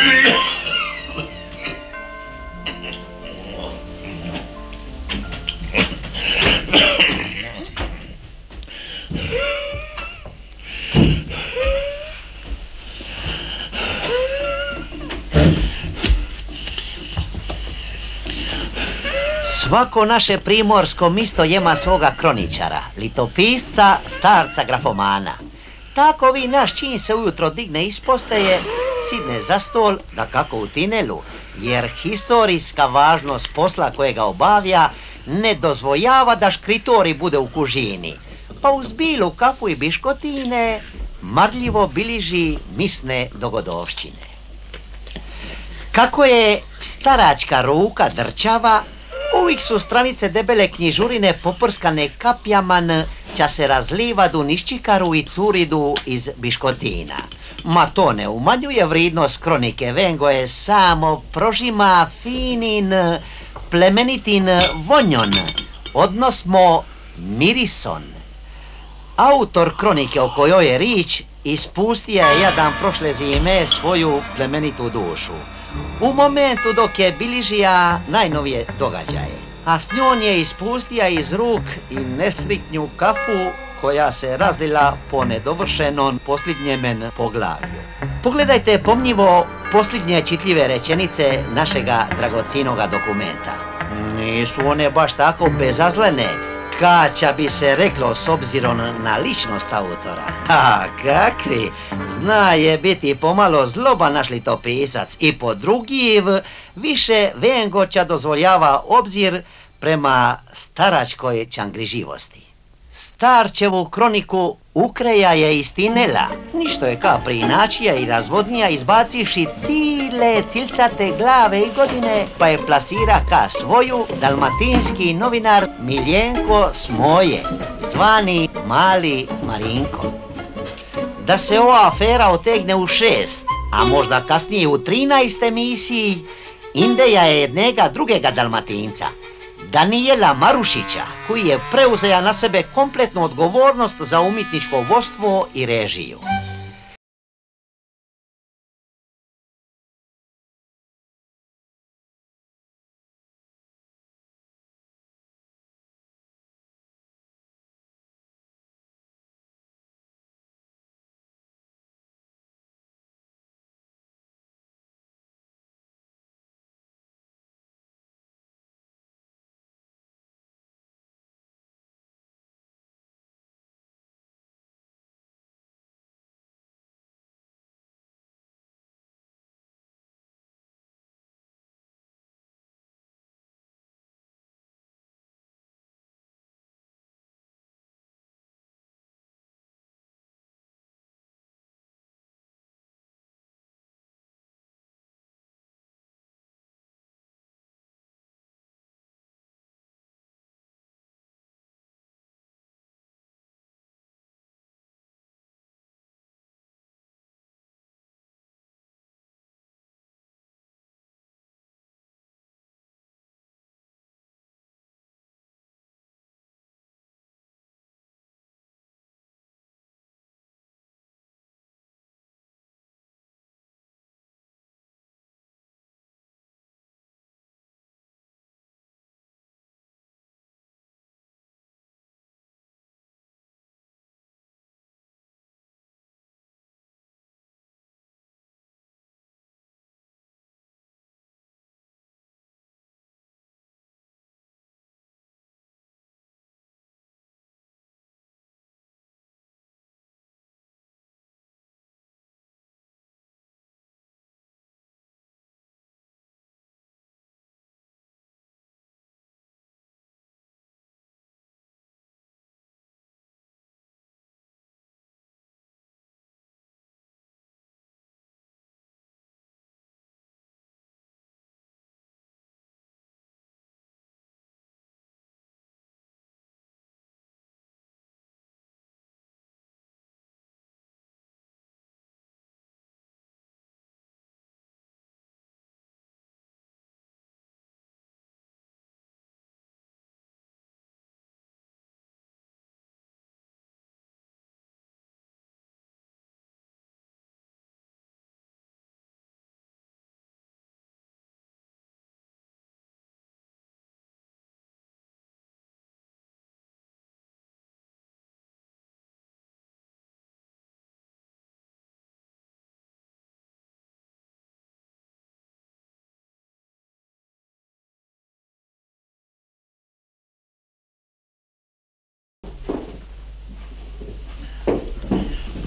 Svako naše primorsko misto ima svoga kroničara, litopisca, starca grafomana. Tako vi naš čin se ujutro digne iz postaje, sidne za stol, da kako u tinelu, jer historijska važnost posla kojega obavlja ne dozvoljava da škritori bude u kužini, pa uz bilu kafu i biškotine marljivo biliži misne dogodovšćine. Kako je staračka ruka drčava, uvijek su stranice debele knjižurine poprskane kapjaman, ča se razlivadu niščikaru i curidu iz biškotina. Ma to ne umanjuje vridnost kronike, vengo je samo prožima finin, plemenitin vonjon, odnosno mirison. Autor kronike o kojoj je rič ispustija je jadan prošle zime svoju plemenitu dušu. U momentu dok je biližija najnovije događaje, a s njom je ispustija iz ruk i nesritnju kafu koja se razlila po nedovršenom posljednjemen poglavlju. Pogledajte pomnjivo posljednje čitljive rečenice našega dragocinoga dokumenta. Nisu one baš tako bezazlene, kaća bi se reklo s obzirom na ličnost autora. A kakvi, zna je biti pomalo zloba naš litopisac i po drugiv više vengoća dozvoljava obzir prema staračkoj čangriživosti. Starčevu kroniku ukreja je iz tinela, ništo je ka priinačija i razvodnija izbacivši cile cilcate glave i godine, pa je plasira ka svoju dalmatinski novinar Miljenko Smoje, zvani Mali Marinko. Da se ova afera otegne u 6, a možda kasnije u 13 emisiji, ideja je jednega drugega Dalmatinca, Danijela Marušića, koji je preuzeja na sebe kompletnu odgovornost za umjetničko vodstvo i režiju.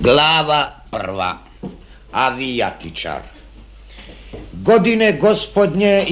Glava prva. Avijatičar. Godine gospodnje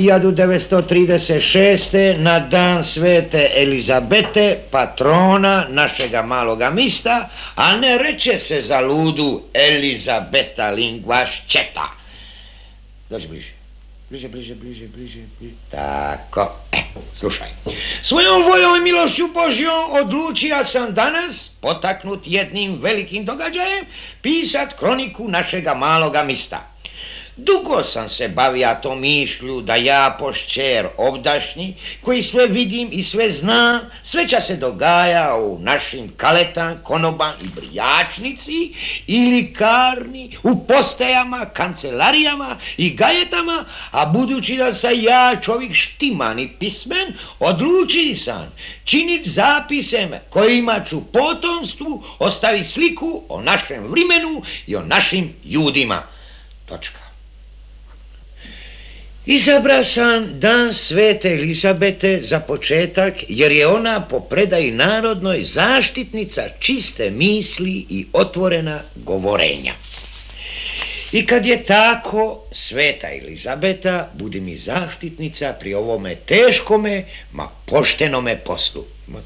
1936. na dan svete Elizabete, patrona našega maloga mista, a ne reče se za ludu Elizabeta Linguaščeta. Dođi bliže. Bliže. Tako, slušaj. Svojom voljom i milošću Božjom odlučio sam danas, potaknut jednim velikim događajem, pisat kroniku našega maloga mista. Dugo sam se bavio tom mišlju da ja pošćer ovdašnji, koji sve vidim i sve zna, sve će se dogaja u našim kaletan, konoban i brijačnici, i likarni, u postajama, kancelarijama i gajetama, a budući da sam ja čovjek štiman i pismen, odlučio sam činit zapisem kojima ću potomstvu ostaviti sliku o našem vremenu i o našim ljudima. Točka. Izabra sam dan svete Elizabete za početak, jer je ona po predaji narodnoj zaštitnica čiste misli i otvorena govorenja. I kad je tako, sveta Elizabeta budi mi zaštitnica pri ovome teškome, ma poštenome poslu.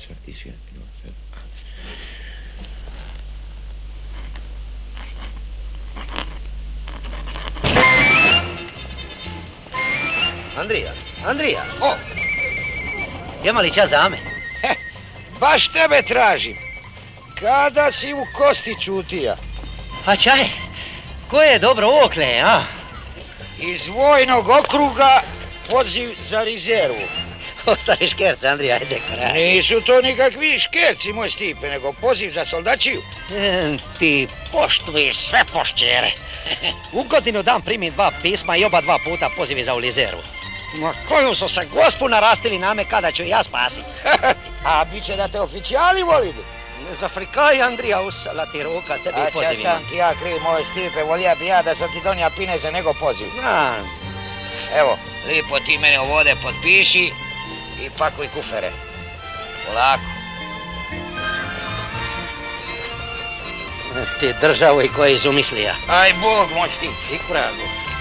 Andrija, ima li čas za me? Baš tebe tražim. Kada si u kosti čutija? A čaj, ko je dobro okle, a? Iz vojnog okruga poziv za rezervu. Ostali škerci, Andrija, ajde kraj. Nisu to nikakvi škerci, moj Stipe, nego poziv za soldačiju. Ti poštuj sve pošćere. U godinu dan primim 2 pisma i oba 2 puta pozivi za u rezervu. Ma koju su se gospu narastili na me kada ću ja spasit. A bit će da te oficijali voli bi? Ne zafrikaj, Andrija, usala ti ruka tebi i pozivima. A sam ti ja kriv, moj Stipe, volija bi ja da sam ti donija pineze nego poziv. Znam. Evo, lipo ti mene ovode potpiši i pakuj kufere. Polako. Ti državu i koje izumislija. Aj Bog, moj Stipe. I kuragu.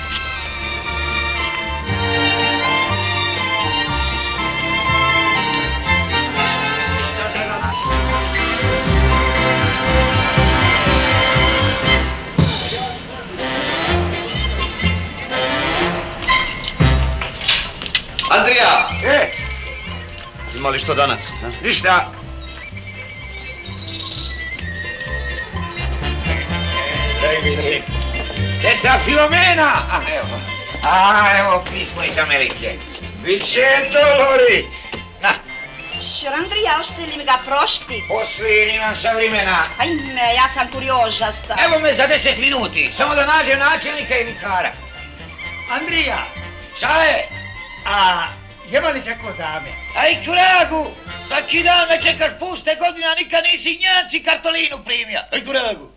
Andrija! Ima li što danas? Ništa. Teta Filomena! Evo pismo iz Amerike. Biće dolori. Na. Šer Andrija, hoćete li mi ga prošti? Poslije nimam sa vremena. Ajme, ja sam kuriožasta. Evo me za 10 minuti. Samo da nađem načelnika i vikara. Andrija! Šta je? A ima li se ko zame? Aj kuragu! Svaki dan me čekaš puste godine, a nikad nisi njanci kartolinu primio. Aj kuragu!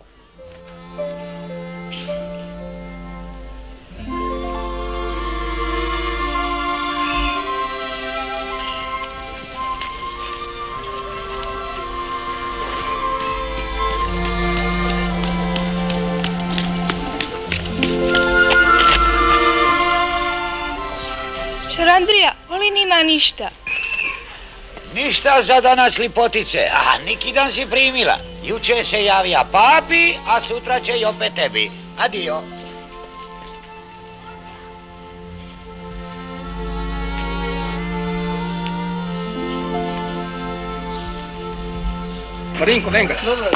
Šer Andrija, oli nima ništa. Ništa za danas, lipotice. A, neki dan si primila. Juče se javija papi, a sutra će i opet tebi. Adio. Marinko, venga.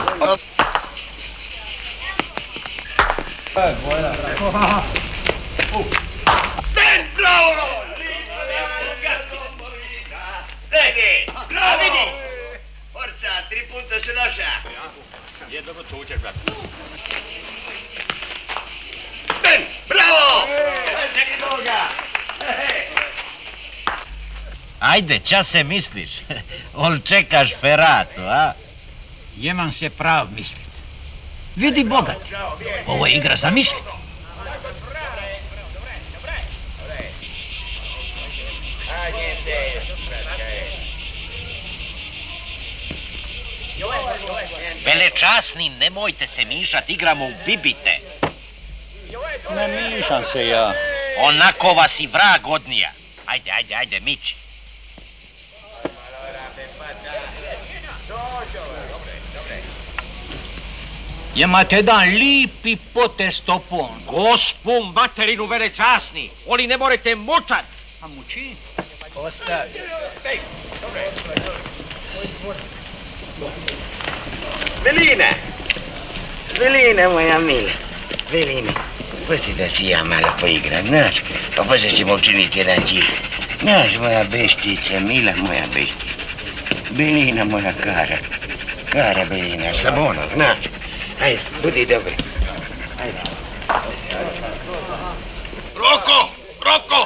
Ben, bravo! Vedi, bravo! Vedi! Forza, 3 punti se lascia. Jedno gotovo ćeš, brate. Ben, bravo! Čekaj toga! Ajde, čas se misliš? Ol čekaš feratu, a? Jeman se prav mislit. Vidi bogat, ovo je igra za mislit. Velečasni, nemojte se mišat, igramo u bibite. Ne mišam se ja. Onako vas i vrag odnija. Ajde, miči. Imate jedan lipi potez topon. Gospu materinu velečasni, oni ne morate mučat. A muči? Ostavi. Velina moja mila, Velina, pusti da si ja malo poigram, znaš, pa poslije ćemo učiniti jedan džir. Znaš, moja beštica, mila moja beštica, Belina moja kara Belina, Sabona, znaš, ajde, budi dobri, ajde. Roko!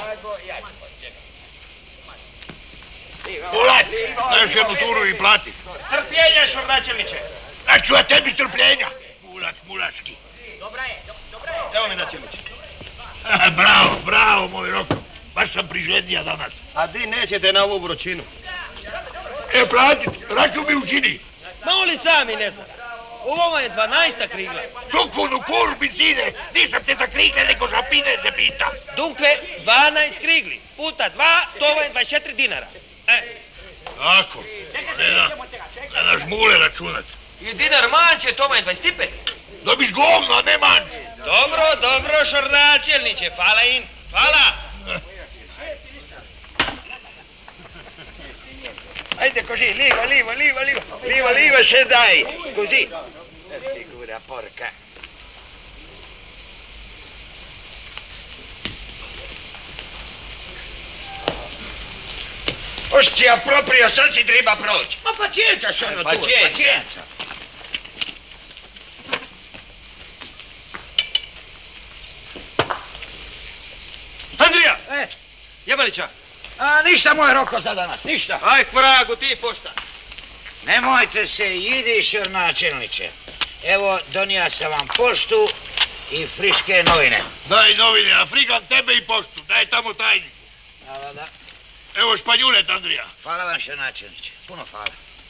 Kulac, daš jednu turu i plati. Trpljenje, šornačelniče. Znači, a tebi strpljenja. Mulački. Dobra je. Evo mi načelniče. Bravo, moj Roko. Baš sam priželjnija danas. A di nećete na ovu vrućinu? Platit, račun mi učini. Ma oni sami ne znam. U ovo je 12 krigla. Cukunu kurbi, sine. Nisam te za krigle, nego za pine se pita. Dunkle, 12 krigli. Puta 2, to je 24 dinara. Tako. Ne daš mule računat. I dinar manče, to je 25. Dobiš govno, a ne manče. Dobro, šornačelniče. Hvala in. Hvala. Ajde, così, liva, se dai, così. Figura porca. Ostia, proprio sad si treba proći. Ma pazienza sono tu, pazienza. Andrija! Jemalića! A ništa moj Roko za danas, ništa. Aj, k vragu, ti pošta. Nemojte se, idi šornačelniče. Evo, donija sam vam poštu i friške novine. Daj novine, a frigam tebe i poštu. Daj tamo tajniku. Da. Evo španjulet, Andrija. Hvala vam, šornačelniče. Puno hvala.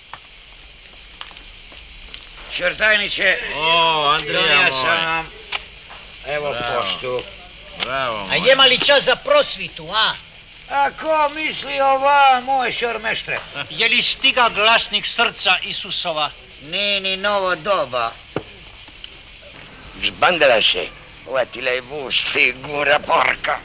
Šortajniče, donija sam vam, evo poštu. Bravo. A jema li čas za prosvitu, a? A ko misli ova, moj šormeštre? Je li stiga glasnik srca Isusova? Ni novo doba. Žbandala se, uvatila je vuš, figura porka.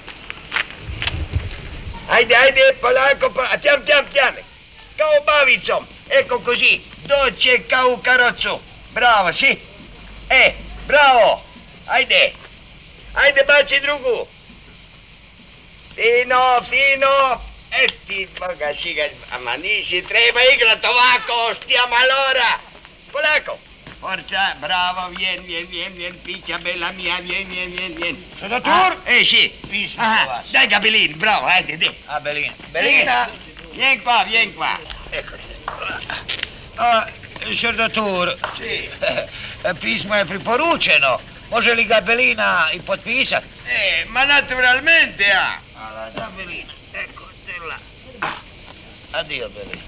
Ajde, polako, tjam, kao bavicom, eko così, doće kao u karocu. Bravo, si? Bravo, ajde, baci drugu. Fino, ti boga si ga, ma nisi treba igrat ovako, stia malora. Polako. Forza, bravo, vien, piccia bella mia, vien. Sono tur? Sì, pismo vas. Dai ga Belin, bravo, ajde, di. A Belin. Belina, vien qua. Eccoti. Šerdatur, pismo je preporučeno. Može li ga Belina i potpisat? Ma naturalmente, da Belina, ecco te là. Addio Belina.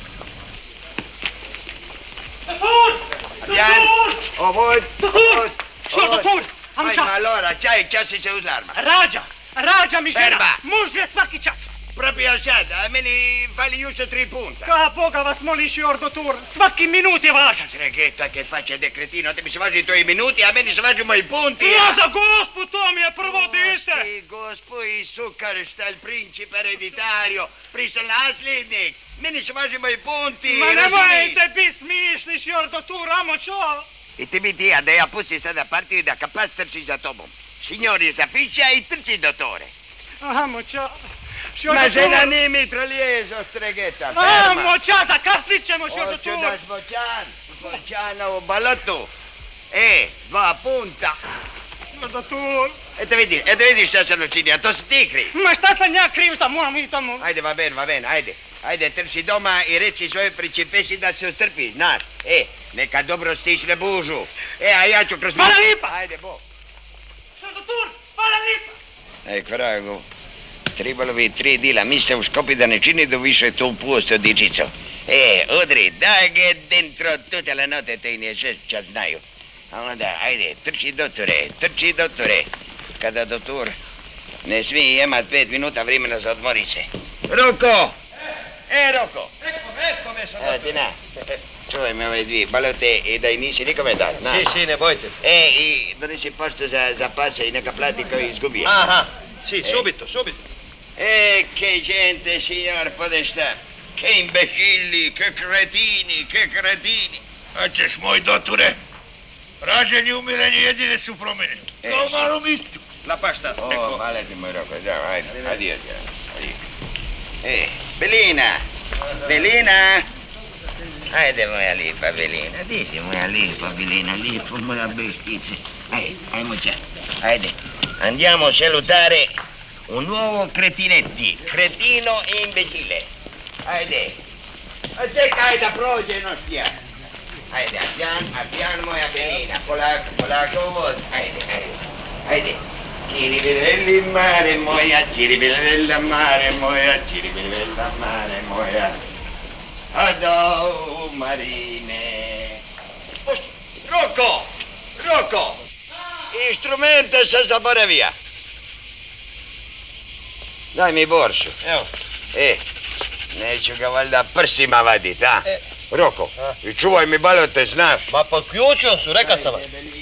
Ovoj. Šerdatur, Ajma, allora, čas se uz l'arma. Rađa mi žena, Ferma. muž je svaki čas. Proprio sad, a meni fali giusto 3 punta. Ka Boga vas moliš, Šerdatur, svaki minut je važan. Treghetta che faccia de cretino, te mi se važu i tuoi minuti, a meni se važu moji punti. Ja za gospu, to mi je prvo dite. Gospo i sukar, šta il principe ereditario, pristal nasljednik. Meni se važu moji punti, Ma razumiješ? nemojte biti smišni, Šerdatur, amo čo? I ti mi tija da ja pustim sada partiju da kapas trči za tobom. Signori zafića i trči dottore. Amo čo? Ma žena nije mitraljezo, streghetta, ferma. Amo čo, zakasnit ćemo, Šerdatur. Hoću da zboćana u balotu. 2 punta. Šerdatur. Eto vidi šta sam učinio, to si ti kriv. Ma šta sam ja kriv, šta moram i tamo? Ajde, va bene, ajde. Ajde, trči doma i reci svojoj principesi da se ustrpi, znaš. Neka dobro stisne bužu. A ja ću kroz... Hvala lipa! Ajde, bo. Šerdatur, hvala lipa! Vrago, trebalo bi 3 dila, mi se uskopi da ne čini do više tu pusto dičico. Udri, daj ga dentro tutte le note te ne što znaju. A onda, ajde, trči doktore. Kada doktor ne smije imat 5 minuta vremena za odmori se. Roko! Roko! Eko me sam doktore. Tina, čuvaj me ove dvije balote i da ih nisi nikome dat, znaš. Si, ne bojte se. I donesi pošto za pase i neka plati koji izgubije. Aha, si, subito. Che gente, signor Podesta. Che imbecilli, che cretini. A ćeš moj doktore, rađenje i umiranje jedine su promjene. Kao malo mistu. La pašta, Oh, vale ti moj Roko, zdravo, ajde, adio. Belina. Ajde, moja lipa Belina, di si moja lipa Belina, lipa moja bestice. Ajmo ća, ajde. Andiamo a salutare un nuovo cretinetti, cretino e imbecille. Ajde. Čekaj da prođe noć ja. Ajde, a pian moja Belina, polako voz, ajde. Ciribella mare moja, Ado marine. Roko! Instrumente sam zaboravio. Daj mi boršu. Evo. Neću ga valjda prsima vadit, a? Roko, i čuvaj mi balote, znaš. Ma pod ključom su, reka sam vam.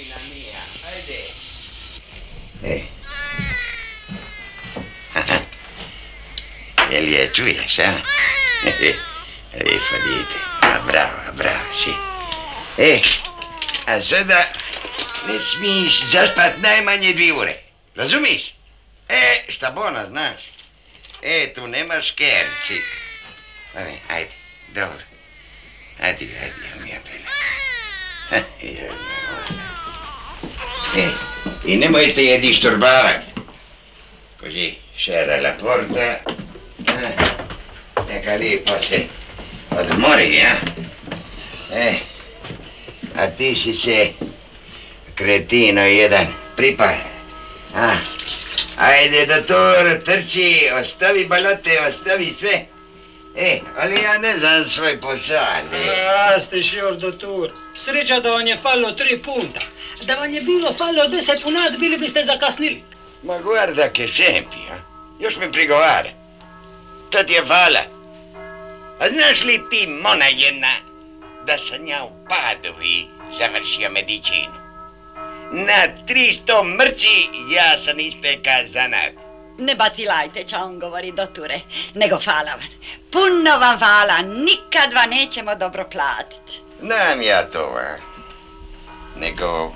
Jel je čuješ, a? Lijepo dijete, bravo, si. A sada ne smiješ zaspat najmanje 2 ure, razumiš? Šta bona, znaš? Tu nemaš kerci. Ajde, dobro. Ajde, mija bela. I nemojte je disturbavat. Così, serra la porta. Neka lijepo se odmori, ja? A ti si se, kretino jedan, pripal. Ajde, doktor, trči, ostavi balote, ostavi sve. Ali ja ne znam svoj posao. Stišior, doktor, sreća da vam je falilo 3 punta. Da vam je bilo falilo 10 punat, bili biste zakasnili. Ma guarda che scempi, još mi prigovara. To ti je fala. A znaš li ti, mona jedna, da sam ja u Padovi završio medicinu? Na 300 mrči ja sam ispekao zanat. Ne bacilajte, ča on govori, doktore, nego hvala vam. Puno vam hvala, nikad vam nećemo dobro platit. Znam ja to, nego...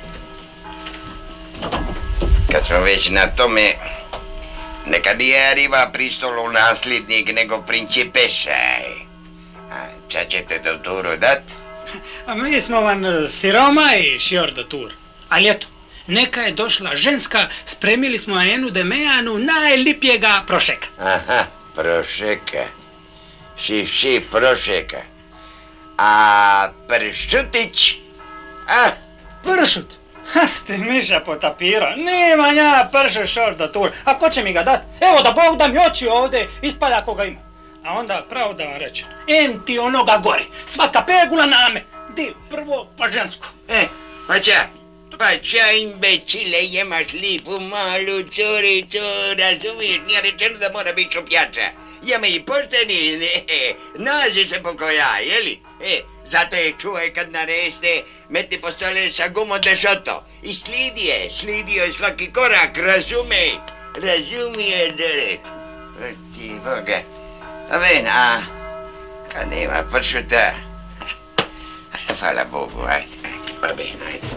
Kad smo već na tome, neka nije arriva pristolu nasljednik, nego principesa. Ča ćete dokturu dat? A mi smo vam siromaj, šior, doktor. Ali eto, neka je došla ženska, spremili smo enu demejanu najlipjega prošeka. Aha, prošeka. Si prošeka. A pršutić? Pršut? Ste miša potapira, nema ja pršut, šor, doktor. A ko će mi ga dat? Evo da Bog da mi oči ovdje ispalja koga ima. A onda, pravo da vam rečem, ti onoga gori, svaka pegula name. Di, prvo pa žensko. Pa ča imbecile, imaš lipu malu curicu, razumiješ, nije rečeno da mora biti šupjača. Jeme i pošteni, nazi se pokoja, jeli? Zato je čuvaj kad nareste, metni po stole sa gumom dešoto. I slidio je svaki korak, razumije, dere. Ti Boga. A ven, kad nema pršuta, hvala Bogu, ajde, pa ven, ajde.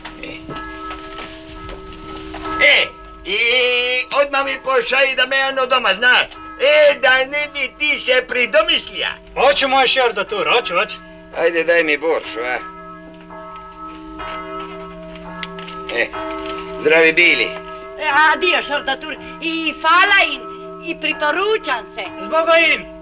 I odmah mi pošalji da me jedno doma, znaš? Da ne bi ti se pridomislija. Hoću moj šor, doktor, hoću. Ajde, daj mi boršu, Zdravi bili. Adio, šor, doktor, i hvala im, i priporučam se. Zboga im.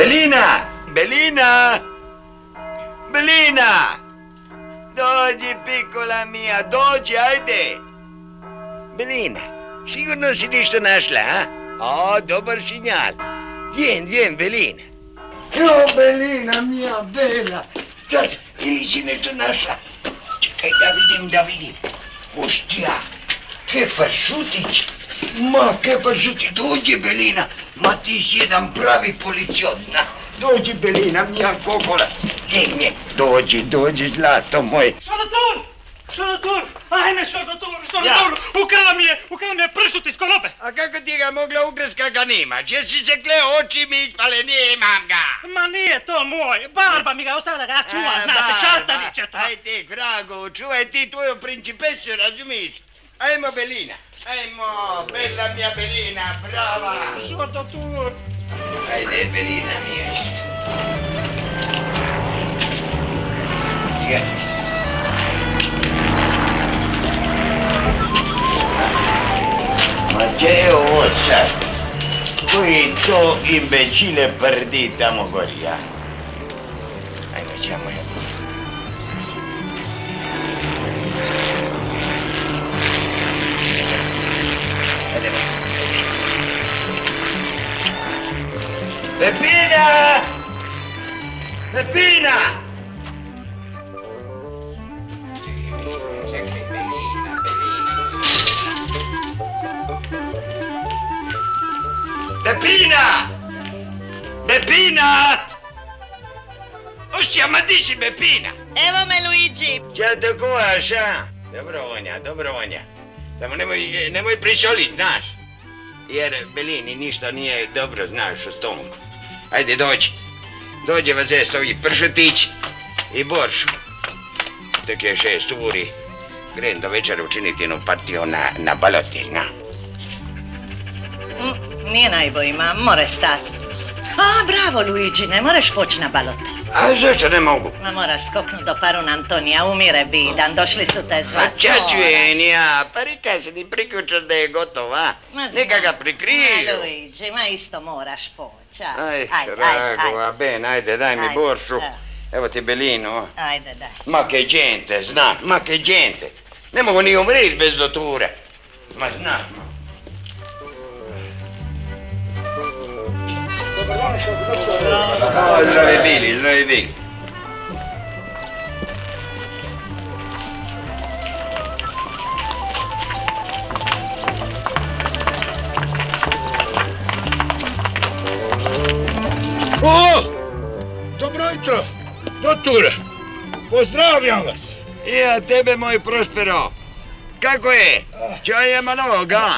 Belina! Belina! Belina! Dođi, pikola mija, dođi, ajde! Belina, sigurno si ništa našla, a? O, dobar šinjal. Vjen, Belina. Jo, Belina mija, bela. Sad, ili si nešto našla? Čekaj, da vidim. Oštija, Kefa Šutić. Ma, Kefa Šutić, dođi, Belina. Ma, ti si jedan pravi policijot, na. Dođi, Belina mija, kokola. Nje, dođi, zlato moj. Šalatur, ajme šalatur, ukrala mi je pršut iz konope. A kako ti ga mogla ukrast kad ga nimaš? Jesi se kleo oči mi ispale, nemam ga. Ma nije to moj, Barba mi ga ostavila da ga ja čuvam, znate, častaviće to. Ajde, Vrago, čuvaj ti tvoju principesu, razumiš? Ajmo, Belina, ajmo, bella mia Belina, brava. Šalatur. Ajde, Belina mija. Ma che è ovo sad? Koji to imbecile prdi tamo gori, ja? Ajmo, ćemo je. Idemo. Pepina! Pepina! Beppina! Beppina! Ostia, ma dici Beppina? Evo me, Luigi. Ćao tako, aša? Dobro vonja. Samo nemoj prišolit, znaš. Jer Belini ništa nije dobro, znaš, u stomaku. Ajde, dođe vas zest ovi pršutić i boršu. Tek je 6 uri. Grem do večera učiniti jednu partiju na baloti, zna. Nije najbolji, ma more stati. A, bravo, Luigi, ne moraš poći na balot. A zašto ne mogu? Ma moraš skoknut do Parun Antonija, umire bidan, došli su te zvat. A čačujenija, pa rekaj se ti priključaš da je gotova. Neka ga prikrižu. Ma, Luigi, ma isto moraš poći. Aj, Ragova, Ben, ajde, daj mi boršu. Evo ti Belinu. Ajde, daj. Ma che gente, znam, ma che gente. Ne mogu ni umriti bez doture. Ma znam. Zdravi bili. O! Dobro jutro, doture. Pozdravljam vas. I a tebe, moj Prospero. Kako je? Čaj je malog, a?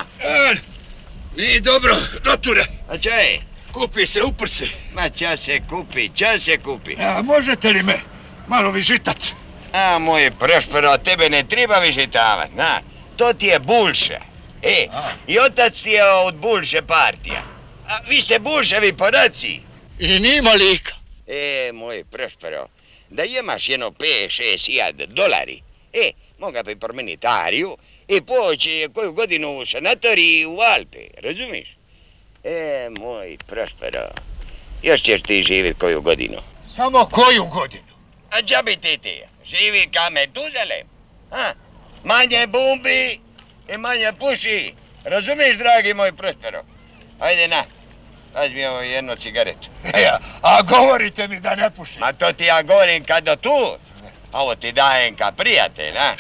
I dobro, doture. A čaj? Kupi se, uprsi. Ma čas se kupi. A možete li me malo vižitat? A, moj Prospero, tebe ne treba vižitavat, na? To ti je bulše. I otac ti je od bulše partija. A vi ste bulševi po raciji. I nima lika. Moj Prospero, da imaš jedno 5-6 dolari, moga bi promeniti ariju i poći koju godinu u sanatoriji u Alpe, razumiš? Moj Prospero, još ćeš ti živjeti koju godinu. Samo koju godinu? A džabi ti, živi ka Metuzalem. Manje bumbi i manje puši, razumiješ, dragi moj Prospero? Ajde na, daš mi ovo jednu cigaretu. A govorite mi da ne pušim. Ma to ti ja govorim kad do tu, a ovo ti dajem ka prijatelj, a?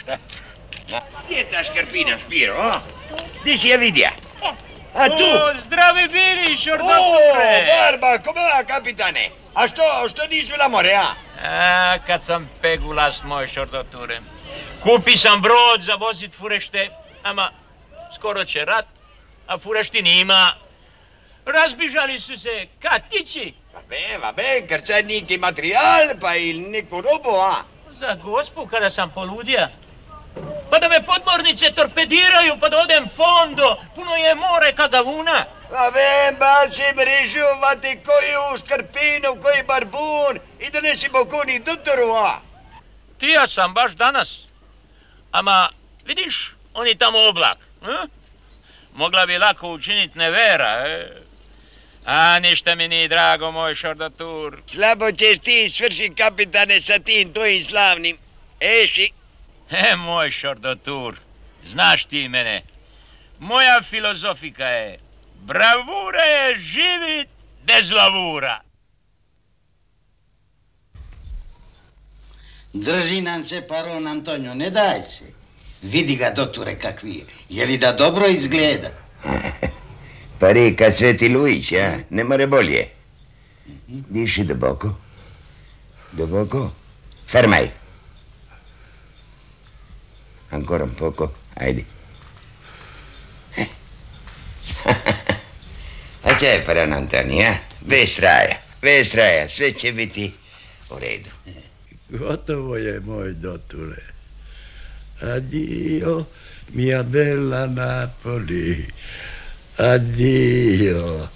Gdje je ta škrpina, Špiro, a? Gdje si je vidja? A tu? Zdravi bili, šordoture! Barba, come va, kapitane? A što nisi bila more, a? Kad sam pegulas, moj šordoture. Kupi sam brod za vozit furešte, ama skoro će rat, a furešti nima. Razbižali su se katići. Va ben, krcaj neki materijal, pa ili neku robu, a? Za gospu kada sam poludija. Pa da me podmornice torpediraju, pa da odem fondo, puno je more kagavuna. Va ben, bacim rižu, vati koju škrpinu, koji barbun i donesi bokuni doktoru, a? Tija sam baš danas. Ama, vidiš, oni tamo oblak. Mogla bi lako učiniti nevera, A ništa mi nije drago, moj šordotur. Slabo ćeš ti svršit, kapitane, sa tim tvojim slavnim. Eši. Moj šordotur, znaš ti mene. Moja filozofika je, bravura je živit bez lavura. Drži nam se paron Antonio, ne daj se. Vidi ga, doture, kakvi je. Je li da dobro izgleda? Pa reka Sveti Luić, ja? Ne more bolje. Diši duboko. Duboko. Fermaj. Ancora un poco. Ajde. A če je paron Antonio, ja? Bez traja. Sve će biti u redu. Gotovo je, moj doture. Addio, mia bella Napoli. Addio.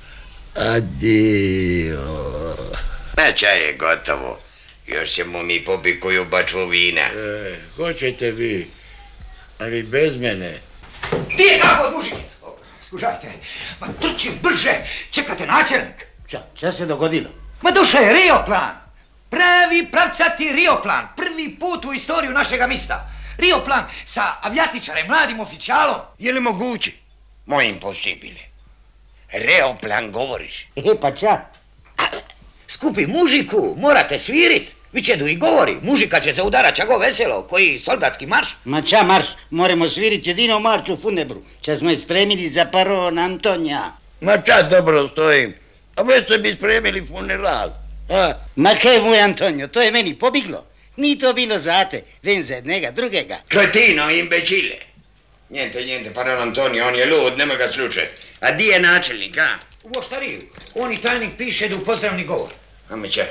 Ma ča je gotovo. Još ćemo mi popiti koju bačvu vina. Hoćete vi, ali bez mene. Ti je kako od mužike? Skušajte, ma trči brže, čekate načelnik. Ča se dogodilo? Ma duše je Rioplan. Pravi pravcati Rioplan. Prvi put u istoriju našega mista. Rioplan sa avijatičarem, mladim oficijalom. Je li moguće? Mojim posibile. Rioplan govoriš? Pa ča? Skupi mužiku, morate svirit. Vi će i govori, mužika će se udarat čago veselo, koji soldatski marš. Ma ča marš, moramo svirit jedino marš u funebru. Ča smo je spremili za paron Antonija. Ma ča dobro stojim, a već se bi spremili funeral. Ma kaj moj Antonio, to je meni pobiglo. Nije to bilo za te, ven za jednega drugega. Kretino, imbecile. Niente, paron Antonio, on je lud, nema ga slučaj. A di je načelnik, a? U oštariju, on i tajnik piše da u pozdravni govor. Ame če.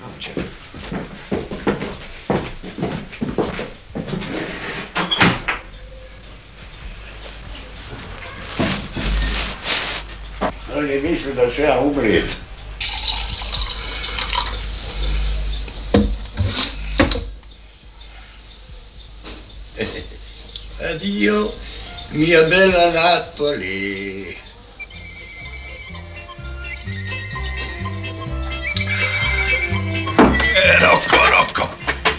Oni misle da se ja umrijet. Addio, mia bella Napoli. Rocco.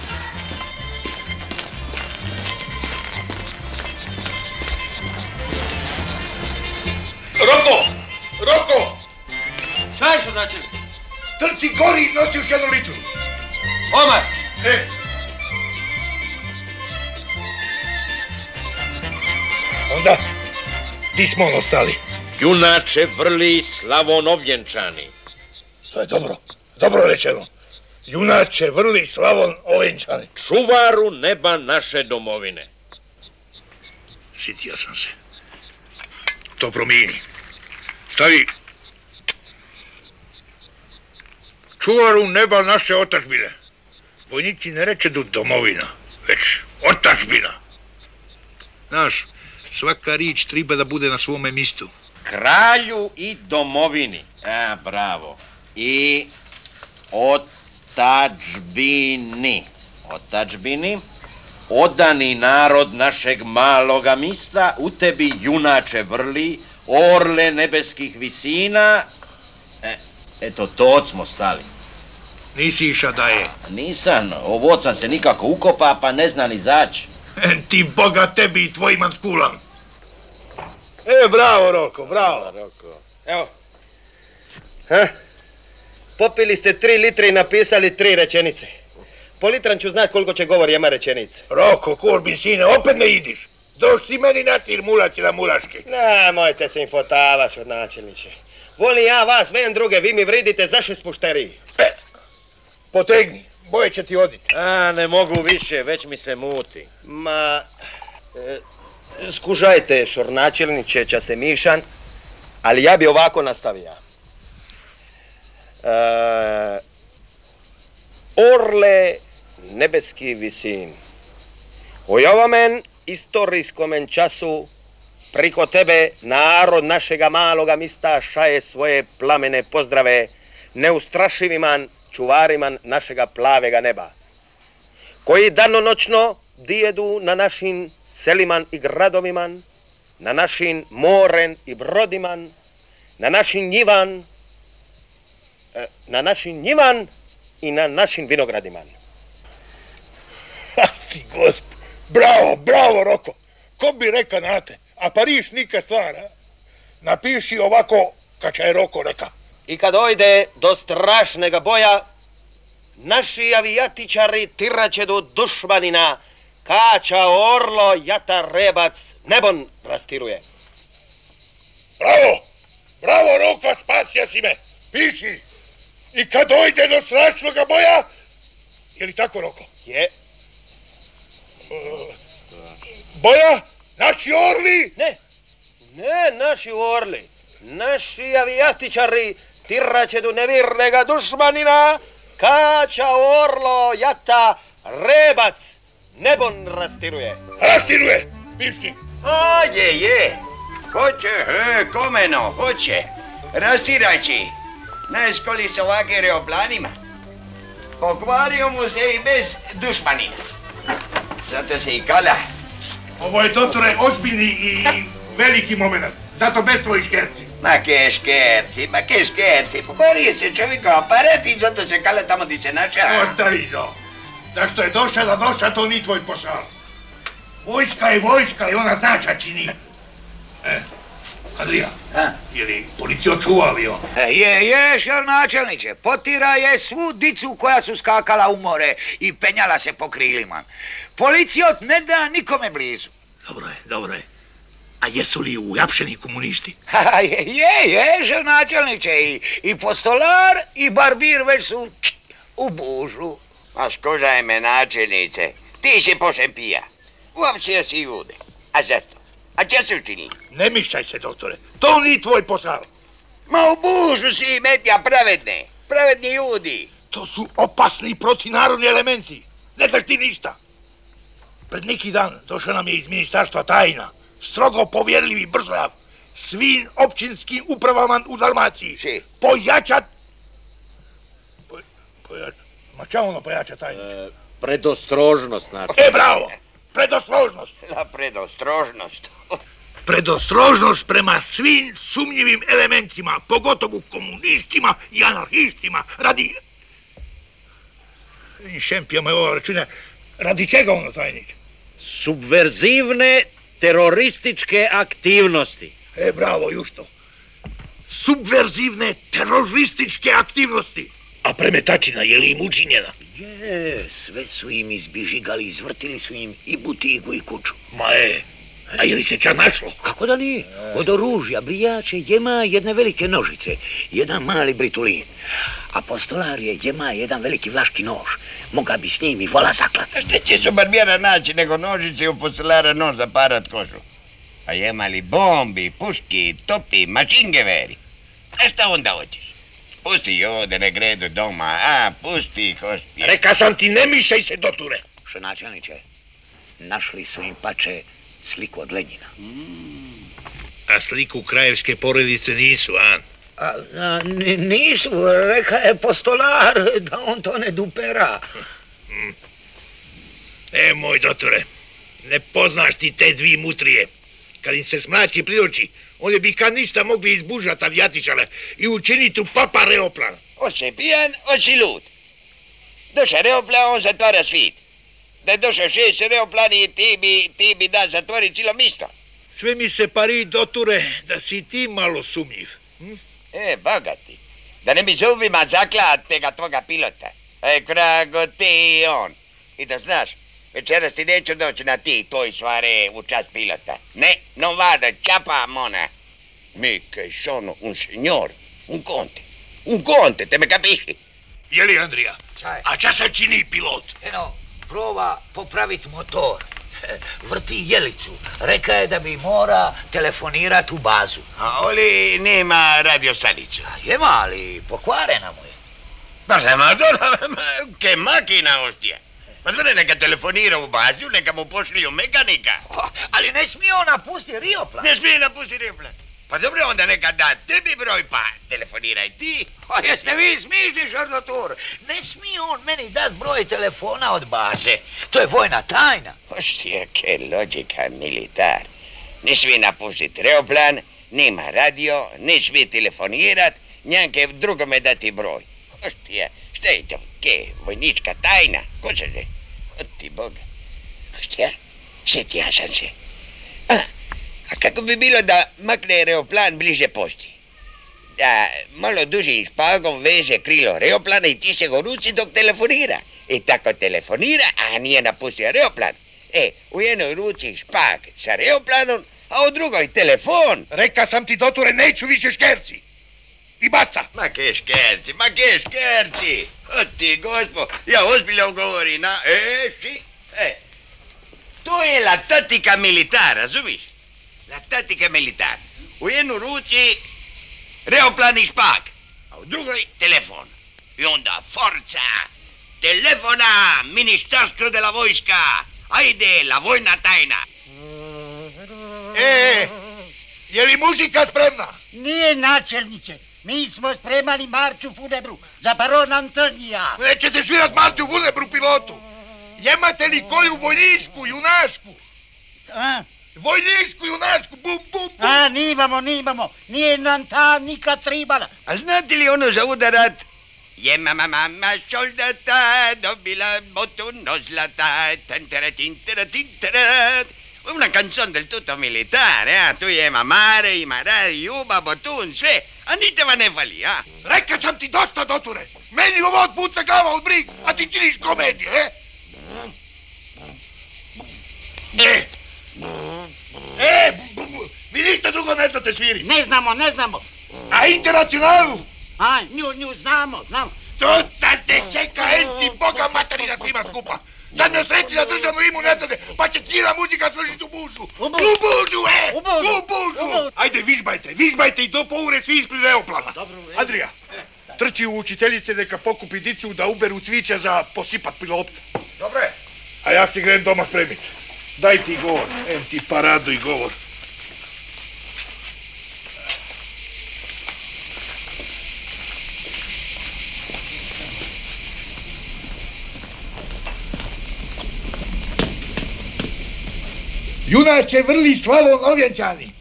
Roko! Šta je što način? Trči gori i nosi još 1 litru. Omar! Onda, di smo ostali? Junače vrli Slavonov vjenčani. To je dobro rečeno. Junače vrli Slavon ovenčani. Čuvaru neba naše domovine. Sitio sam se. To promijeni. Stavi. Čuvaru neba naše otačbine. Vojnici ne reče du domovina, već otačbina. Znaš, svaka rič treba da bude na svome mistu. Kralju i domovini. Bravo. I otačbini. Odani narod našeg maloga mista, u tebi junače vrli, orle nebeskih visina. Eto, to smo stali. Nisi iša da je? Nisam, ovod sam se nikako ukopa, pa ne zna ni zaći. Ti boga tebi i tvoj manskulan. Bravo, Roko, bravo. Evo. Popili ste 3 litre i napisali 3 rečenice. Po litran ću znat koliko će govor jedna rečenice. Roko, Korbin, sine, opet ne idiš. Doš ti meni natir mulaci na mulaški. Mojte se infotavaš od načelniče. Volim ja vas, ven druge, vi mi vridite za 6 mušteriji. Potegni, boje će ti oditi. Ne mogu više, već mi se muti. Skužajte, šornačelniče, časte Mišan, ali ja bi ovako nastavio. Orle nebeski visin, u ovomen istorijskomen času priko tebe narod našega maloga mista šaje svoje plamene pozdrave neustrašiviman čuvariman našega plavega neba, koji danonoćno dijedu na našim seliman i gradoviman, na našim moren i brodiman, na našim njivan Na našim njivan i na našim vinogradima. Asti gospod, bravo Roko. Ko bi reka nate, a Pariš nikad stvara. Napiši ovako, kača je Roko reka. I kad dojde do strašnega boja, naši avijatičari tiraće do dušmanina, kača orlo, jata rebac, nebon rastiruje. Bravo Roko, spasio si me. Piši. I kad dojde do strašnoga boja, je li tako Roko? Je. Boja? Naši orli? Ne naši orli. Naši avijatičari tiraće do nevirnega dušmanina, kača orlo, jata rebac, nebon rastiruje. Rastiruje? Piši. A, je. Hoće, komeno, hoće. Rastiraći. Znaš koli sa ovakvim reoplanima? Pokvario mu se i bez dušmanina. Zato se i kala. Ovo je, doktore, ozbiljni i veliki moment. Zato bez tvojih škerci. Ma ke škerci. Pokvario se čovjeka aparat i zato se kala tamo di se naša. Ostavi to. Zašto je došla, to ni tvoj posao. Vojska je vojska i ona zna ča čini. Andrija, je li policija čuva avion? Je, načelniče. Potira je svu dicu koja su skakala u more i penjala se po krilima. Policijot ne da nikome blizu. Dobro je. A jesu li uhapšeni komunisti? Je, načelniče. I postolar i barbir već su u bužu. A škožaj me, načelnice. Ti si pošempija. Uopćio si jude. A zašto? A če su učinili? Ne mišaj se, doktore. To ni tvoj posao. Ma u bužu si metja pravedni ljudi. To su opasni protinarodni elementi. Ne znaš ti ništa. Pred neki dan došao nam je iz ministarstva tajna, strogo povjerljivi Brzlav, svim općinskim upravama u Dalmaciji. Pojačat... Ma ča ono pojačat, tajniče? Predostrožnost, znači. Bravo! Predostrožnost. Predostrožnost. Predostrožnost prema svim sumnjivim elementima, pogotovo komunistima i anarhistima, radi... Šempijama je ova računa. Radi čega ono, tajniče? Subverzivne terorističke aktivnosti. Bravo, Jušto. Subverzivne terorističke aktivnosti. A premetačina, je li im učinjena? Sve su im izbižigali, izvrtili su im i butigu i kuću. A je li se čak našlo? Kako da nije? Od oružja, brijače, jema jedne velike nožice, jedan mali britulin. A postolarije jema jedan veliki vlaški nož. Moga bi s njim i vola zaklati. Šta će su barbijera naći nego nožice u postolara nož za parat kožu? A jema li bombi, puški, topi, mašingeveri? A šta onda hoćeš? Pusti ih ovdje na gredu doma, pusti ih, hostije. Reka sam ti, ne mišaj se, doture. Što, načelniče, našli su im pače sliku od Lenjina. A sliku krajevske porodice nisu, a? Nisu, reka je postolar da on to ne dupera. Moj dotore, ne poznaš ti te dvi mutrije. Kad im se smrači pri oči, oni bi kad ništa mogli izbužati avijatičare i učiniti u papa reoplan. Osi pijan, osi lud. Došao reoplan, on zatvara svit. Da je došao 6 reoplani, ti bi da zatvori cijelo misto. Sve mi se pari, doture, da si ti malo sumnjiv. Bogati. Da ne bi zubima zaklat tega tvoga pilota. Krago ti i on. I da znaš, večeras ti neću doći na ti tvoj svare u čast pilota. Ne, non vada, čapa mona. Mi che sono un signor, un conte, te me capisci? Je li, Andrija? A ča se čini pilot? Prova popravit motor. Vrti jelicu. Reka je da bi mora telefonirat u bazu. A oli nema radio stanicu? Jema, ali pokvarena mu je. Pa sama ke makina, ostija. Pa zvore, neka telefonira u bazu, neka mu pošliju mekanika. Ali ne smije on napustiti rioplan. Ne smije napustiti rioplan. Pa dobro, onda neka da tebi broj, pa telefoniraj ti. A jeste vi smišni, Šordotur? Ne smije on meni dat broj telefona od baze. To je vojna tajna. Ostija, ke logika militar. Ne smije napustiti reoplan, nema radio, ne smije telefonirat, njanke drugome dati broj. Ostija, šta je to? Ke, vojnička tajna? Ko se že? Od ti Boga. Ostija, sjetija sam se. A kako bi bilo da makne reoplan bliže pošti? Da malo dužim špagom veže krilo reoplana i tiše go ruci dok telefonira. I tako telefonira, a nije napustio reoplan. U jednoj ruci špag sa reoplanom, a u drugoj telefon. Reka sam ti, doture, neću više škerci. I basta. Ma ke škerci. O ti, gospo, ja ozbiljno govorim, a? To je la tatica militar, razumiš? La tatica militar. U jednu ruci reoplan i špag, a u drugoj telefon. I onda forca, telefona, ministarstvo de la vojska. Ajde, la vojna tajna. Je li muzika spremna? Nije, načelniče. Mi smo spremali marču funebru za barona Antonija. Nećete svirat marču funebru, pilotu. Jemate li koju vojničku, junašku? Vojničku, junašku, bum, bum, bum. Nimamo. Nije nam ta nikad tribala. A znate li ono za udarat? Je mama soldata dobila botuno zlata, tantara tintara tintara. Una canzone del tutto militare, tu je mamare, imara, juba, botun, sve. A nite va ne fali, a? Reka sam ti dosta, doture. Meni ovo odpuca glava od brig, a ti činiš komedije, vi ništa drugo ne znate sviriti. Ne znamo. A internacionalu? Nju znamo. Tuca te čeka, enti Boga materina svima skupa. Sad me osreci na državnu imu ne znate, pa će cijela muzika svršiti u bužu. U bužu! Ajde, vižbajte i do poure svi ispred reoplana. Andrija, trči u učiteljice neka pokupi dicu da uberu cvića za posipat pilota. Dobre. A ja si grem doma spremit. Daj ti govor, ti paradu i govor. Junače vrli Slavon ovjenčani.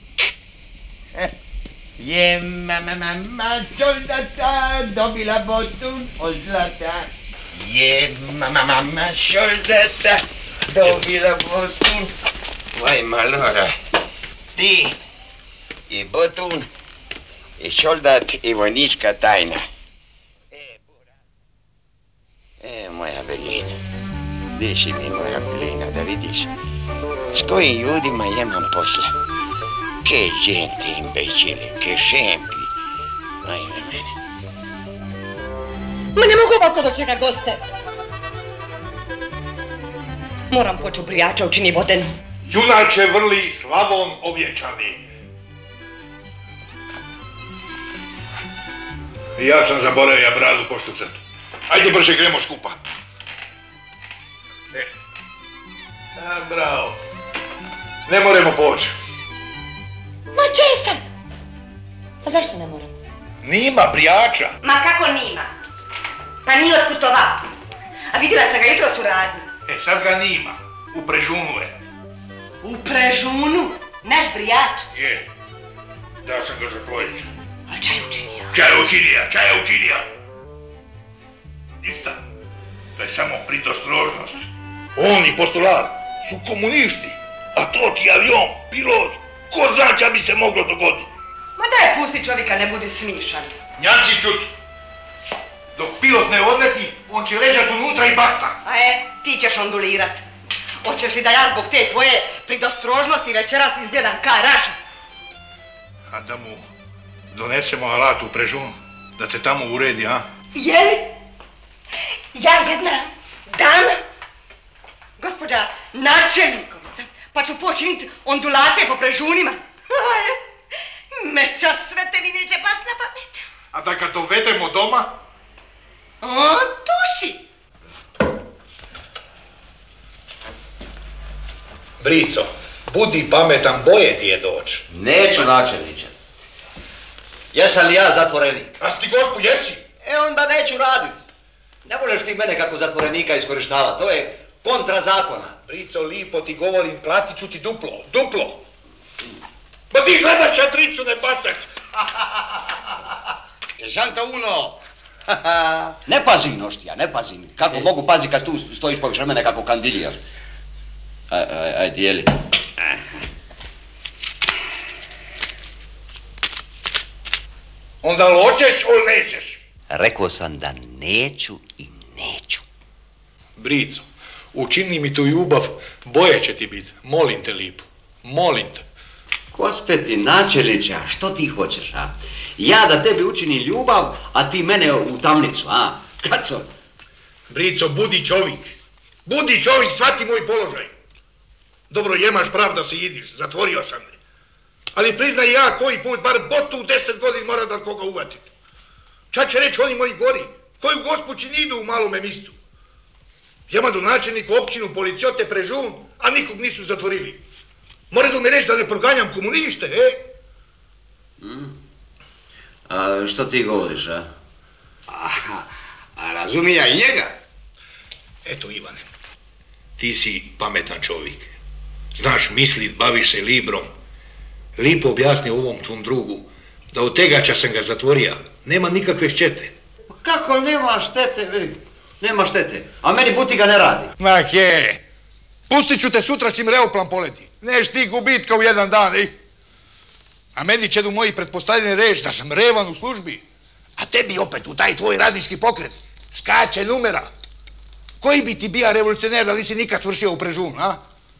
Je mama soldata dobila botun od zlata. Je mama soldata dobila botun. Vaj malora, ti i botun i soldat i vojnička tajna. Moja Belina, gdje si mi moja Belina, da vidiš s kojim ljudima imam posla. Che gente imbecile, che scempi. Ajme mene. Ma ne mogu ovako dočekat goste. Moram poći u brijača učini vodenu. Junače vrli Slavon ovjenčani. Ja sam zaboravio bradu poštucat. Ajde brže gremo skupa. Bravo. Ne moramo poći. Ma če sad? A zašto ne moram? Nima brijača. Ma kako nima? Pa nije otputovao. A vidjela sam ga jutros u radnji. Sad ga nima. U Prežunu je. U Prežunu? Naš brijač? Je. Da sam ga zatvoriti. A čaj učinio? Čaj je učinio. Ništa. To je samo predostrožnost. On i postolar su komunisti. A to ti avion, pilot, ko zna ča bi se moglo dogoditi. Ma daj pusti čovjeka, ne budi smišan. Njanci čut. Dok pilot ne odleti, on će ležati unutra i basta. A ti ćeš ondulirat. Hoćeš li da ja zbog te tvoje predostrožnosti večeras izgledam ka raža? A da mu donesemo alat u Prežunu, da te tamo uredi, a? Jeli? Ja jedna dama? Gospođa načelnikovica, pa ću počiniti ondulacije po Prežunima. Meča sve te mi neće pas na pamet. A da ga dovedemo doma? O, duši! Brico, budi pametan, boje ti je doći. Neću, načelniče. Jesam li ja zatvorenik? A si ti gospu jesi? Onda neću radit. Ne možeš ti mene kako zatvorenika iskorištavati, to je kontra zakona. Brico, lipo ti govorim, platit ću ti duplo. Ma ti gledaš čatricu, ne bacaš. Žanka uno. Ne pazim, Oštija, ne pazim. Kako mogu paziti kad tu stojiš poviše mene kako kandiljer? Aj, dijeli. Onda li hoćeš ili nećeš? Rekao sam da neću i neću. Brico, učini mi tu ljubav, boje će ti biti. Molim te, lipo. Molim te. Gospeti načelniče, a što ti hoćeš, a? Ja da tebi učinim ljubav, a ti mene u tamnicu, a? Kaco? Brico, budi čovjek. Budi čovjek, shvati moj položaj. Dobro, jemaš prav da se jidiš, zatvorio sam me. Ali priznaj ja koji put, bar botu u 10 godina mora da koga uvatim. Čak će reći oni moji gori, koji u Gospućin idu u malome mistu. Jemadu načelniku općinu policiote prežun, a nikog nisu zatvorili. Moraju mi reći da ne proganjam komuniste, A što ti govoriš, a? A razumije ja i njega. Eto, Ivane, ti si pametan čovjek. Znaš mislit, baviš se librom. Lipo objasnio ovom tvom drugu da od tegača sam ga zatvorio. Nema nikakve štete. Kako nema štete, nema štete. A meni butiga ne radi. Ma je. Pustit ću te sutra čim reoplan poleti. Neš ti gubitka u jedan dan, A meni će do moji pretpostavljeni reći da sam revan u službi. A tebi opet u taj tvoj radnički pokret skače numera. Koji bi ti bija revolucioner da nisi nikad svršio u prežun, a?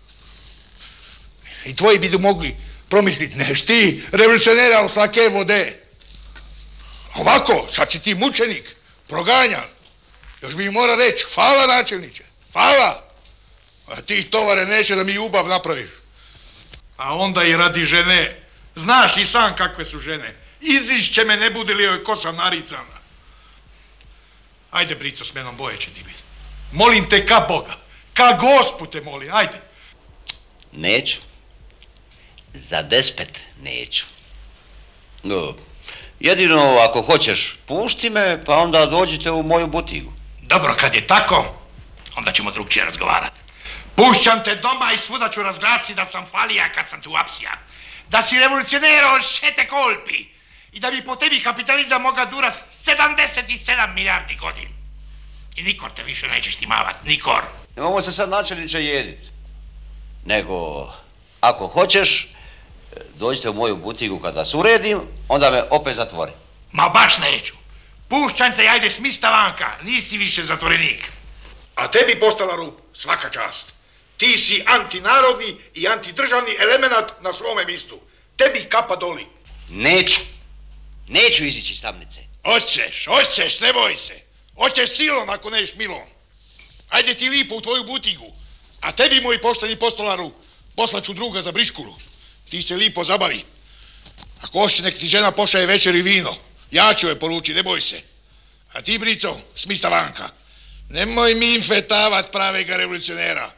I tvoji bi mogli promisliti, neš ti revolucionera u slake vode. Ovako, sad si ti mučenik, proganjan. Još bi mi mora reći, hvala načelniče, hvala. A ti tovare neće da mi ljubav napraviš. A onda i radi žene, znaš i sam kakve su žene. Izišće me ne bude li joj kosa naricana. Ajde, Brico, s menom boje će ti biti. Molim te ka Boga, ka Gospu te molim, ajde. Neću. Za despet neću. No, jedino ako hoćeš pušti me, pa onda dođite u moju butigu. Dobro, kad je tako, onda ćemo drugčije razgovarati. Pušćam te doma i svuda ću razglasiti da sam falija kad sam tu apsija. Da si revolucionirao šete kolpi i da bi po tebi kapitalizam mogao durat 77 milijardi godina. I nikor te više nećeš timavat, nikor. Nemamo se sad načelniče jedit. Nego, ako hoćeš, dođite u moju butigu kad vas uredim, onda me opet zatvori. Ma baš neću. Pušćam te, ajde smista vanka, nisi više zatvorenik. A tebi postalaru svaka čast. Ti si antinarodni i antidržavni elemenat na svome mistu. Tebi kapa doli. Neću. Neću izići iz tamnice. Hoćeš, ne boj se. Hoćeš silom ako neš milom. Ajde ti lipo u tvoju butigu. A tebi, moj pošteni postolaru, poslaću druga za briškulu. Ti se lipo zabavi. Ako hoće, nek ti žena pošaje večer i vino. Ja ću je poruči, ne boj se. A ti, Brico, smista vanka. Nemoj mi infetavat pravega revolucionera.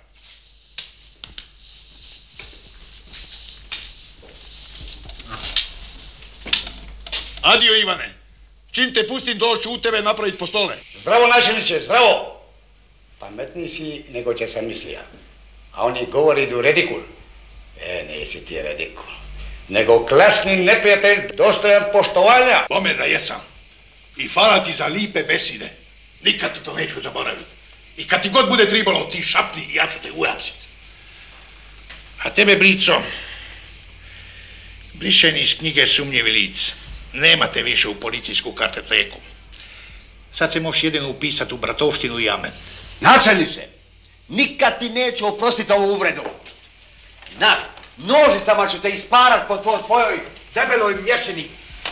Adio, Ivane. Čim te pustim, doću u tebe napraviti postole. Zdravo, načelniče, zdravo. Pametniji si nego će sam mislija. A oni govori idu redikul. Nisi ti redikul. Nego klasni neprijatelj dostojan poštovanja. Bome da jesam. I hvala ti za lipe beside. Nikad ti to neću zaboraviti. I kad ti god bude tribalo, ti šapni i ja ću te uhapsiti. A tebe, Brico, brišeni iz knjige sumnjivi lic. Nemate više u policijsku kartoteku. Sad se možeš jedino upisati u bratovštinu i amen. Načelniče, nikad ti neću oprostiti ovu uvredu. Znaš, nožicama ću te isparat po tvojoj debeloj mješini.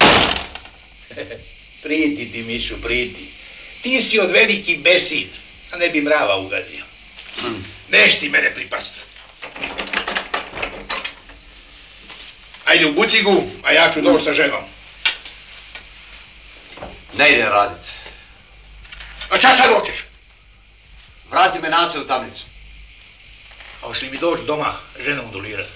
Pridi ti, Mišu, pridi. Ti si od veliki besid, a ne bi mrava ugazio. Neš ti mene pripast. Ajde u butigu, a ja ću doći sa ženom. Ne ide radit. A čas sad hoćeš? Vrati me nase u tamnicu. A hoš li mi doći doma ženom odulirati?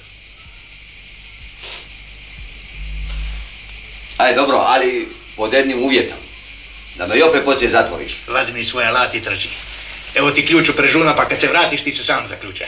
Ajde, dobro, ali pod jednim uvjetom. Da me i opet poslije zatvoriš. Vazi mi svoj alat i trči. Evo ti ključ u prežuna, pa kad se vratiš ti se sam zaključaj.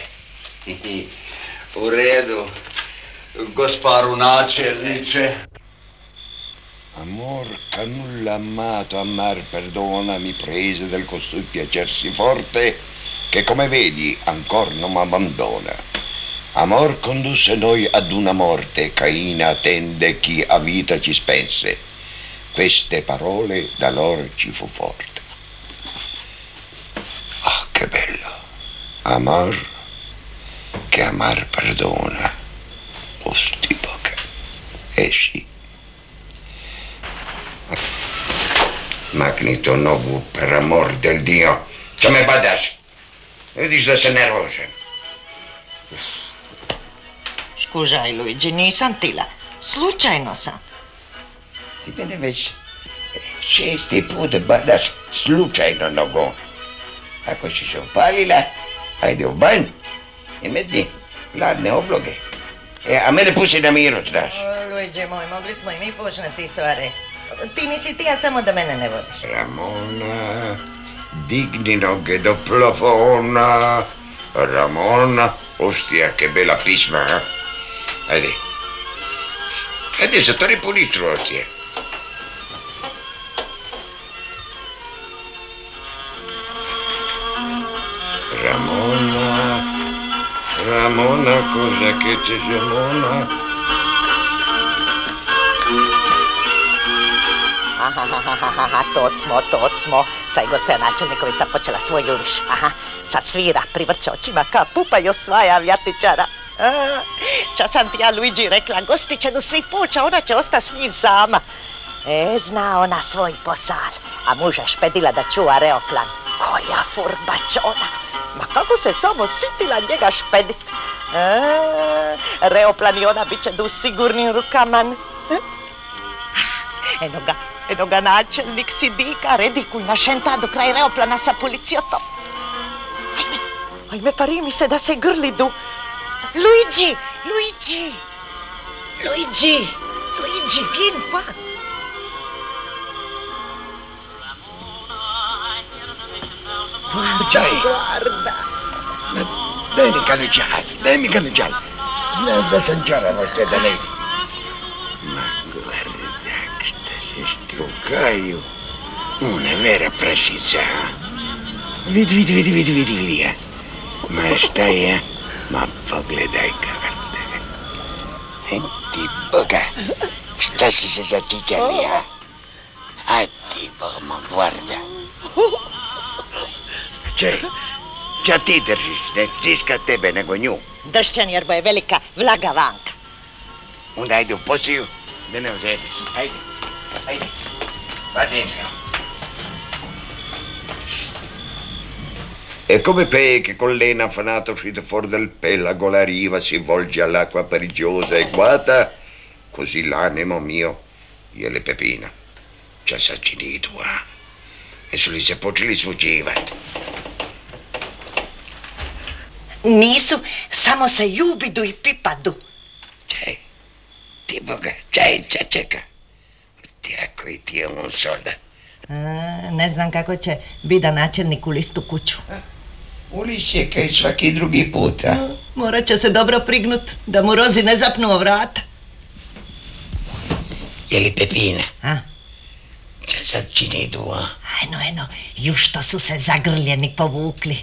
U redu, gosparu načelniče. Amor canulla amato, amar perdona, mi prese del costui piacersi forte, che come vedi ancor non m'abbandona. Amor condusse noi ad una morte, Caina attende chi a vita ci spense. Queste parole da loro ci fu forte. Ah, che bello! Amor che amar perdona. Osti poca. Sì. Magnito novo, per amor del Dio, che me badas. Vedi da se nervosa. Skužaj, Luigi, nisam tila. Slučajno sam. Ti mene već 6. put badaš slučajno nogom. Ako si se opalila, ajde u banj i metni ladne obloge. A mene pusti na miru, znaš. Luigi moj, mogli smo i mi počnati stvari. Ti nisi ti, a samo da mene ne vodiš. Ramona, digni noge do plafona. Ramona, ostia, che bella pisma, eh? Ajde. Ajde, zatvori punistru, ostia. Ramona, cosa che c'è, Ramona? Aha, to smo. Sad je gospođa načelnikovica počela svoj juriš. Aha, sa svira, privrće očima ka pupa i osvaja avijatičara. Čas sam ti ja Luigi rekla, gostićenu svih puća, ona će ostati s njim sama. Zna ona svoj posal, a muža špedila da čuva reoplan. Koja furbačona! Ma kako se samo sitila njega špedit? Reoplan i ona bit će u sigurnim rukama. Eno ga načelnik sidika, redikuj našenta do kraja reoplana sa policijotom. Ajme, pari mi se da se grlidu. Luigi, vieni qua. Guarda. Dai mi cannucciare. Da sanciare a vostra da lei. Ma guarda, queste si struccaio. Una vera precisa. Vidi. Ma stai, ma pogledaj karte. E ti boga, šta si se začičali, a? A ti boga, guarda. Ča ti držiš, ne stiska tebe nego nju. Dršćan jer bo je velika vlaga vanka. Onda ajde u posiju, da ne ozrediš. Ajde. Va dentro. E come pe che con l'ena affanato uscito fuori dal pelago la riva si volge all'acqua perigiosa e guata, così l'animo mio je le pepina. C'ha sacinito, e su li se počeli svučivati. Nisu, samo se ljubidu i pipadu. Čaj, ti boga, čeka. Tako i ti je on solda. Ne znam kako će bida načelnik u listu kuću. Uliće kaj svaki drugi puta. Morat će se dobro prignut, da mu rozi ne zapnuo vrata. Je li pepina? A? Ča sad čini duo? Eno, już to su se zagrljeni povukli.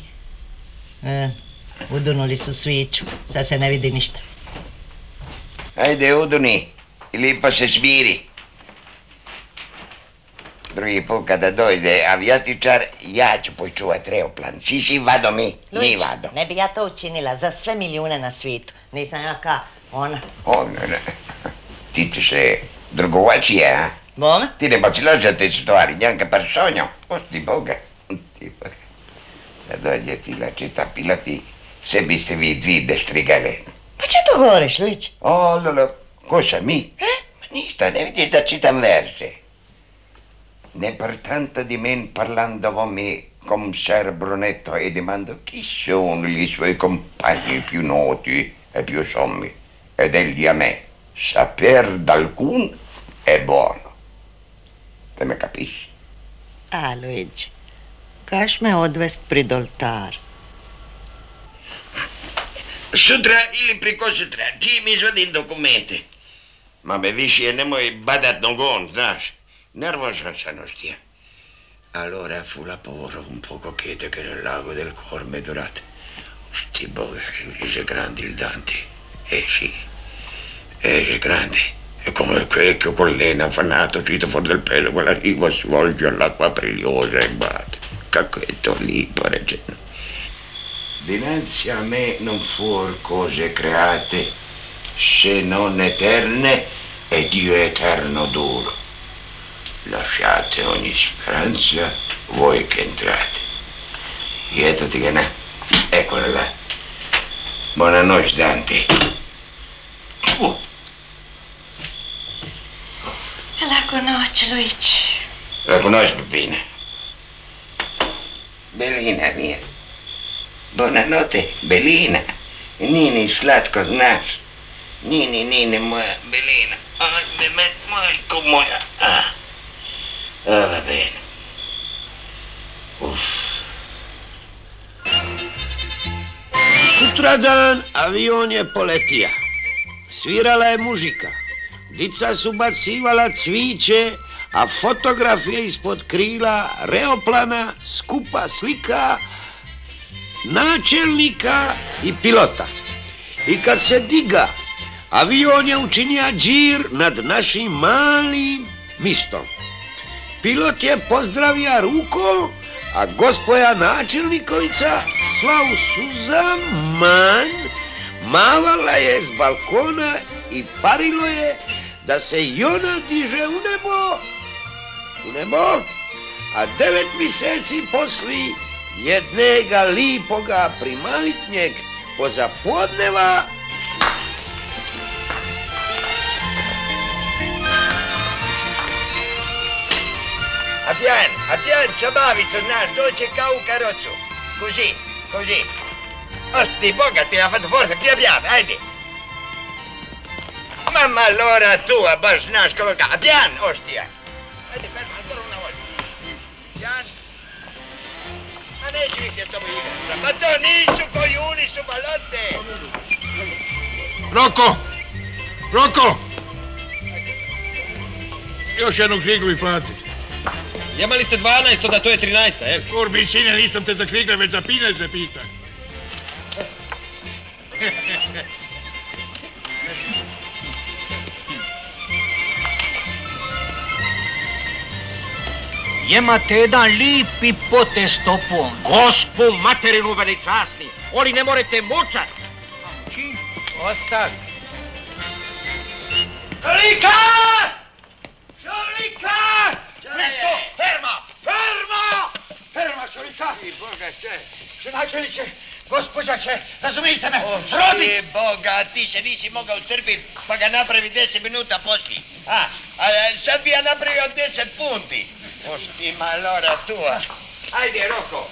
Udunuli su sviću, sad se ne vidi ništa. Ajde, uduni, ili pa se smiri. Drugi put kada dojde avijatičar, ja ću počuvat reoplan. Si vado mi vado. Ne bi ja to učinila za sve milijune na svijetu. Nisam ja ka ona. Ne. Ti ti se drugovačije, a? Bome? Ti ne bacilaš za te stvari, njanka personjo. Osti Boga. Da dođe ti la čita pilati, sve biste vi dvi destrigale. Pa če to govoriš, Luigi? Ko sam mi? Ništa, ne vidiš da čitam verse. Ne pertanto di men parlando me con Ser Brunetto e dimando chi sono i suoi compagni più noti e più sommi. Ed egli a me, saper d'alcun è buono. Te me capisci? Luigi, kaš me odvest pred oltar? Sutra ili preko sutra, ti mi izvadim dokumente. Ma me više nemoj badat nogom, znaš. Nervosan sam, ostija. Allora fu lavoro un poco cheto che nel lago del Corme durante. Sti boga, è grande il Dante. Sì, è grande. È come vecchio con l'ena affanato, uscito fuori del pelo, quella riva svolge all'acqua brilliosa e batte. Cacchetto lì, pareggiano. Dinanzi a me non fuor cose create, se non eterne, e Dio eterno duro. Lasciate ogni speranza, voi che entrate. Ietati che ne, eccola là. Buonanotte, Dante. La conosci, Luigi? La conosci, Peppina? Belina mia. Buonanotte, Belina. Nini, slatko znaš. Nini, moja Belina. Ajme, majko moja. Va bene. Sutradan avion je poletija. Svirala je muzika. Dica su bacivala cviće, a fotografije ispod krila reoplana, skupa slika načelnika i pilota. I kad se diga, avion je učinija džir nad našim malim mistom. Pilot je pozdravija rukom, a gospoja načelnikovica slavu suza mavala je s balkona i parilo je da se i ona diže u nebo, a 9 mjeseci posli jednega lipoga primalitnjeg pozapodneva Abbian, Sabavico, znaš, dođe kao u karocu. Così. Osti, Boga, ti ha fatto forte, piano, ajde. Mamma, allora tu, baš znaš kako ga. Abbian, ostija. Ajde, ferma, ancora una volta. Abbian. Ma neću ih je tomu igrati. Ma to nisu kojuni, su balote. Roko! Još jednu krigu mi plati. Jemali ste 12, da to je 13, Kurbi, sine, nisam te za krigle, već za pineze pitan. Imate jedan lipi potez topom. Gospu materinu veličasni, oni ne morate mučat. Ostavi. Šolika! Presto! Ferma, Šolika! I Boga će. Načelniče, gospođa će, razumijete me, Rodi! Boga, ti se nisi mogao trpiti, pa ga napravi 10 minuta poslije. A sad bi ja napravio 10 punti. Osti, ma allora tua. Ajde, Roko,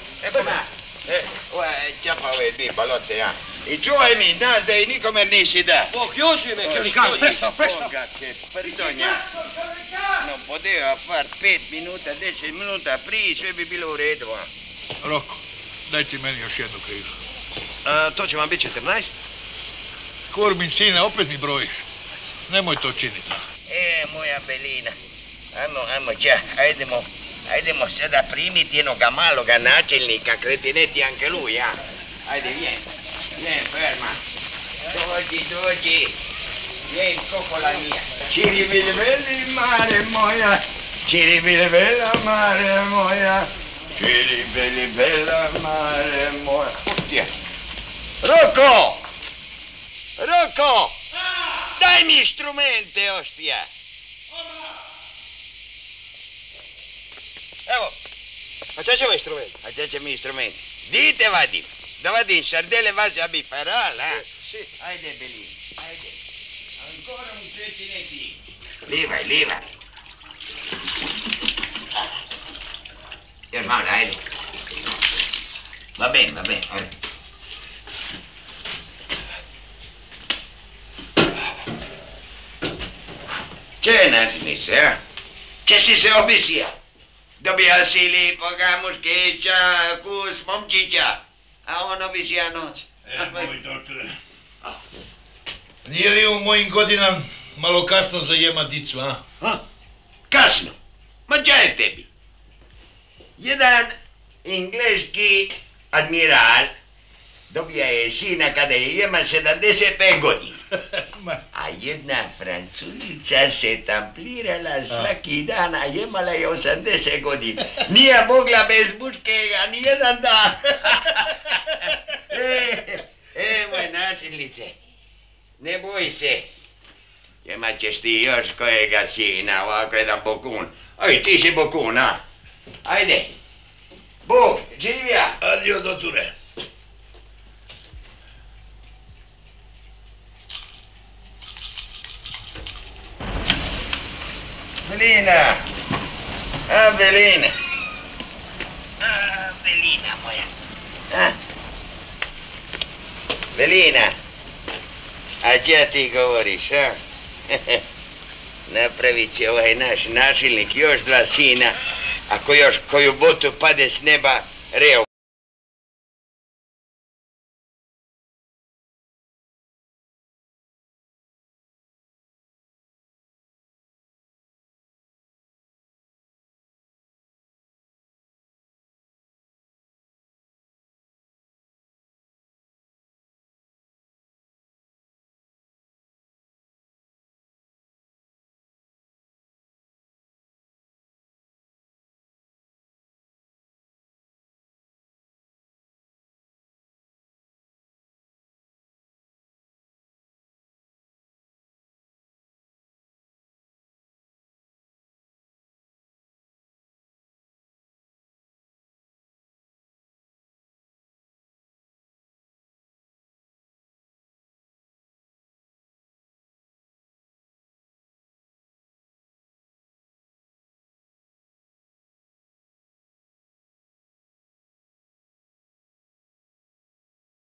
Ćapa ove dvije balote, ja. I čuvaj mi, znaš da i nikome nisi da. Chiusi me, Šolika, presto. Boga che perdonja. Non poteva far 5 minuta, 10 minuta prije, sve bi bilo u redu. Roko, daj ti meni još jednu krigu. To će vam biti 14? Kurbin, sine, opet mi brojiš. Nemoj to činiti. Moja Belina. Ajmo, ajdemo sada primiti jednoga maloga načelnika, kretineti anche lui, ja. Ajde, vieni, ferma. Dođi. Vieni, coccola mia. Ciribili mare moja, ciribili mare moja, ciribili mare moja. Ostija. Roko! Daj mi instrumente, ostija. Evo, a ce ćemo instrumenti? A ce ćemo instrumenti? Dite vadim. Da vadim šardele vaze a bifaral, a? Ajde, Belin, ajde. Ancora un trecineti. Livaj. Još malo, ajde. Va bene, ajde. Če načiniš, a? Če si se obisija? Dobija si lipoga muškića, kus momčića, a on obisija noć. Moj doktore, nije li u mojim godinama malo kasno za jema dicu, a? Kasno? Ma dža je tebi? Jedan engleški admiral dobija je sina kada je jema 75 godina. A jedna Francuzica se tamplirala svaki dan, a jemala je 80 godina. Nije mogla bez muškega ni jedan dan. Moj načelnice, ne boj se. Jemat ćeš ti još kojega sina, ovako jedan bokun. Aj, ti si bokun, a? Ajde. Bog, živja. Adio, doture. Belina. A, Belina. A, Belina moja. A? Belina. A ča ti govoriš, a? Napravit će ovaj naš načelnik još 2 sina, ako još koju botu pade s neba, reo